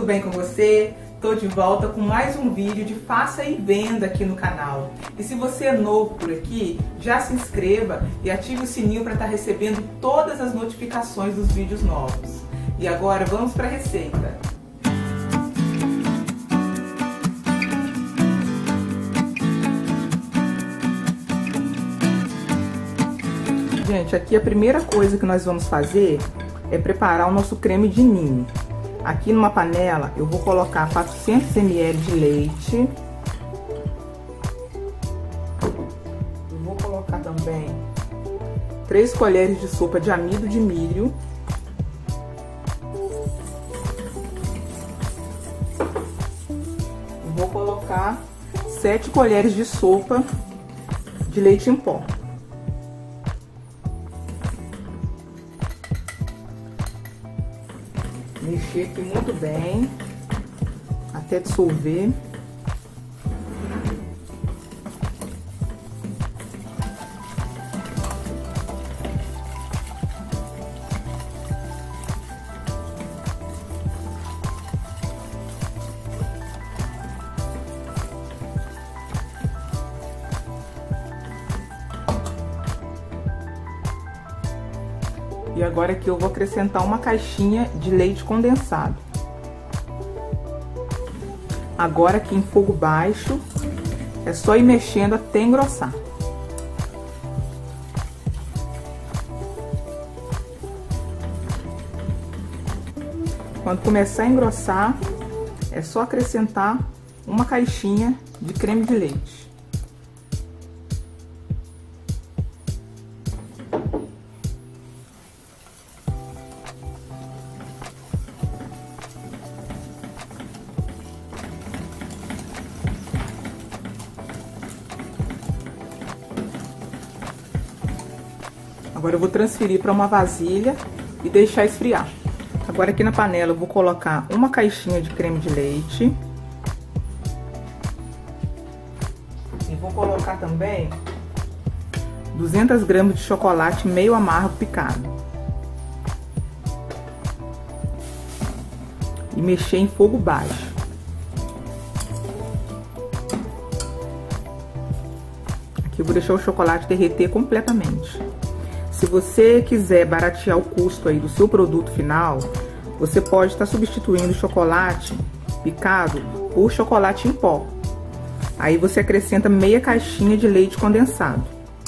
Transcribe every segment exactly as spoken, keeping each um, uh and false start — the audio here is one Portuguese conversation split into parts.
tudo bem com você? Tô de volta com mais um vídeo de faça e venda aqui no canal. E se você é novo por aqui, já se inscreva e ative o sininho para estar recebendo todas as notificações dos vídeos novos. E agora vamos para a receita. Gente, aqui a primeira coisa que nós vamos fazer é preparar o nosso creme de ninho. Aqui numa panela eu vou colocar quatrocentos mililitros de leite. Eu vou colocar também três colheres de sopa de amido de milho. Eu vou colocar sete colheres de sopa de leite em pó. Mexer aqui muito bem, até dissolver. E agora aqui eu vou acrescentar uma caixinha de leite condensado. Agora aqui em fogo baixo, é só ir mexendo até engrossar. Quando começar a engrossar, é só acrescentar uma caixinha de creme de leite. Agora eu vou transferir para uma vasilha e deixar esfriar. Agora aqui na panela eu vou colocar uma caixinha de creme de leite. E vou colocar também duzentas gramas de chocolate meio amargo picado. E mexer em fogo baixo. Aqui eu vou deixar o chocolate derreter completamente. Se você quiser baratear o custo aí do seu produto final, você pode estar substituindo o chocolate picado por chocolate em pó. Aí você acrescenta meia caixinha de leite condensado.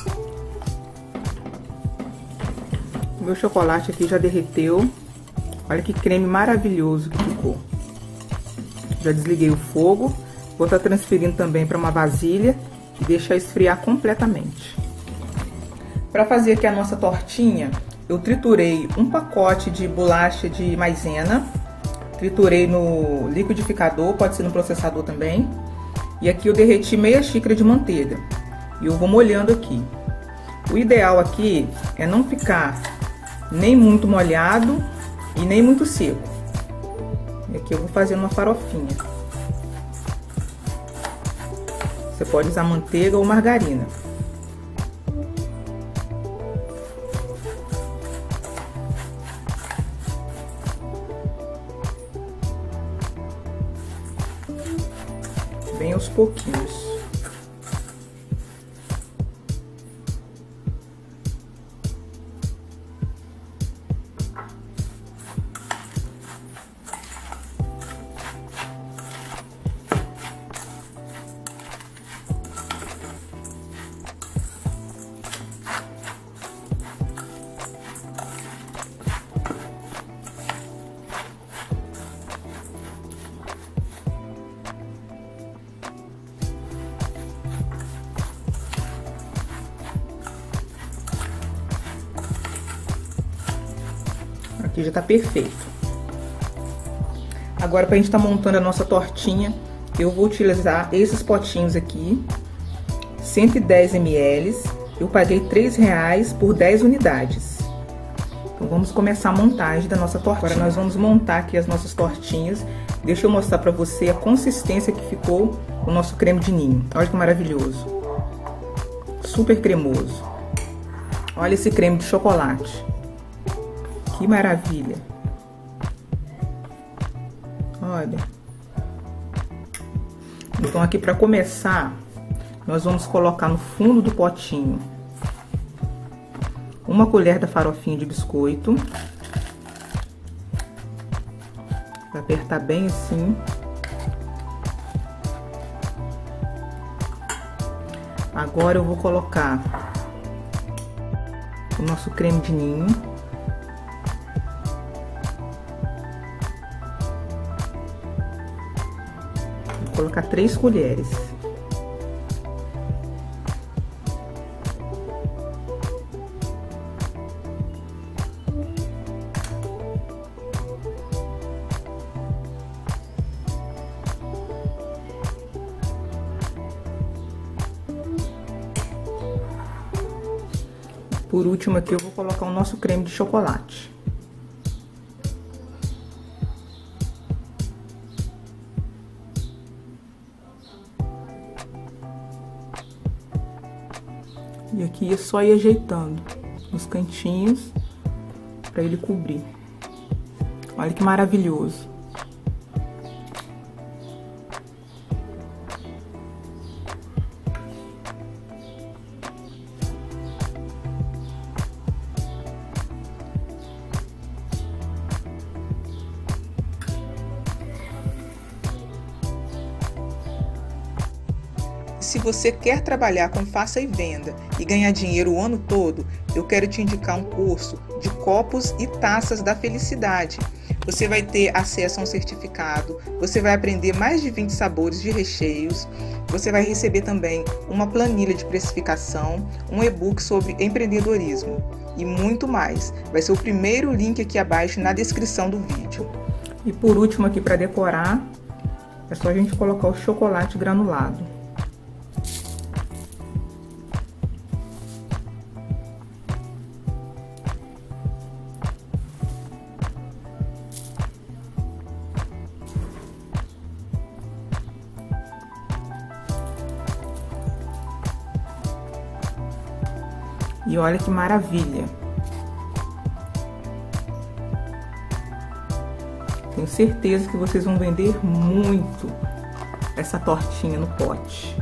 O meu chocolate aqui já derreteu. Olha que creme maravilhoso que ficou. Já desliguei o fogo. Vou estar transferindo também para uma vasilha e deixar esfriar completamente. Para fazer aqui a nossa tortinha, eu triturei um pacote de bolacha de maisena, triturei no liquidificador, pode ser no processador também. E aqui eu derreti meia xícara de manteiga e eu vou molhando aqui. O ideal aqui é não ficar nem muito molhado e nem muito seco. E aqui eu vou fazendo uma farofinha. Você pode usar manteiga ou margarina. Bem aos pouquinhos. Aqui já tá perfeito. Agora, pra gente tá montando a nossa tortinha, eu vou utilizar esses potinhos aqui, cento e dez mililitros. Eu paguei três reais por dez unidades. Então, vamos começar a montagem da nossa tortinha. Agora, nós vamos montar aqui as nossas tortinhas. Deixa eu mostrar pra você a consistência que ficou o nosso creme de ninho. Olha que maravilhoso. Super cremoso. Olha esse creme de chocolate. Que maravilha. Olha. Então aqui para começar, nós vamos colocar no fundo do potinho uma colher da farofinha de biscoito. Vai apertar bem assim. Agora eu vou colocar o nosso creme de ninho. Vou colocar três colheres. Por último aqui eu vou colocar o nosso creme de chocolate. E aqui é só ir ajeitando nos cantinhos para ele cobrir. Olha que maravilhoso. Se você quer trabalhar com faça e venda e ganhar dinheiro o ano todo, eu quero te indicar um curso de copos e taças da felicidade. Você vai ter acesso a um certificado, você vai aprender mais de vinte sabores de recheios, você vai receber também uma planilha de precificação, um e-book sobre empreendedorismo e muito mais. Vai ser o primeiro link aqui abaixo na descrição do vídeo. E por último aqui para decorar, é só a gente colocar o chocolate granulado. E olha que maravilha! Tenho certeza que vocês vão vender muito essa tortinha no pote.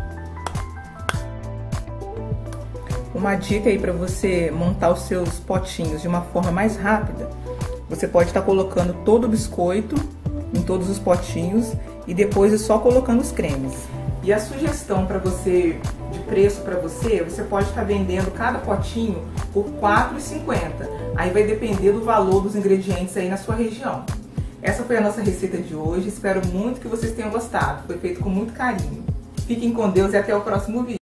Uma dica aí para você montar os seus potinhos de uma forma mais rápida, você pode estar colocando todo o biscoito em todos os potinhos e depois é só colocando os cremes. E a sugestão para você, de preço para você, você pode estar vendendo cada potinho por quatro reais e cinquenta centavos. Aí vai depender do valor dos ingredientes aí na sua região. Essa foi a nossa receita de hoje. Espero muito que vocês tenham gostado. Foi feito com muito carinho. Fiquem com Deus e até o próximo vídeo.